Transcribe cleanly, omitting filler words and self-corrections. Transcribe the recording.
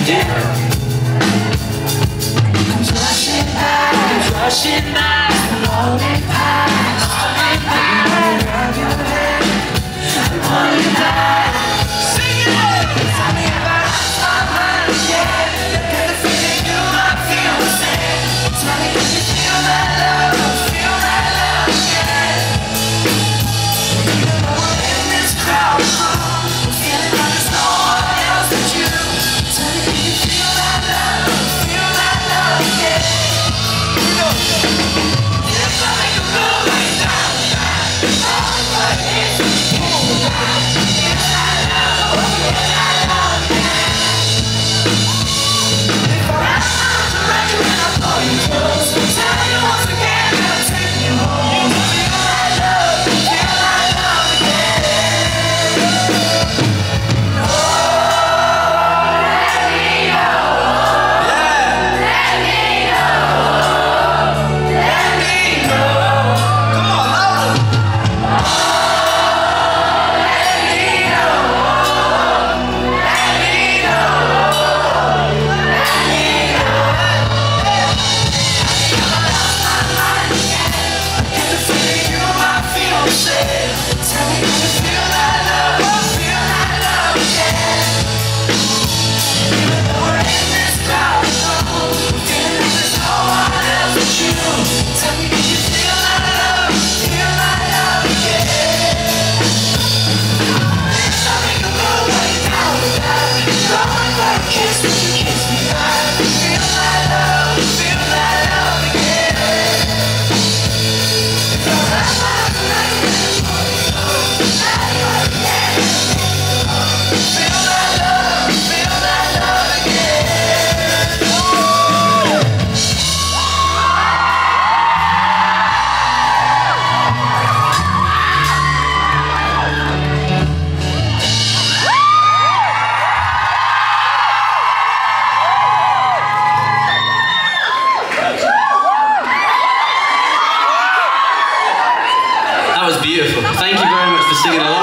Rushing by, rolling past, around your head, and wanting that. Sing it! Tell me about my mind, yeah. Get the feeling you might feel the same. Tell me if you feel that love, yeah. Even though we're in this crowded room, feeling like there's no one else but you. Tell me if you feel that love, yeah. That was beautiful. Thank you very much for singing along.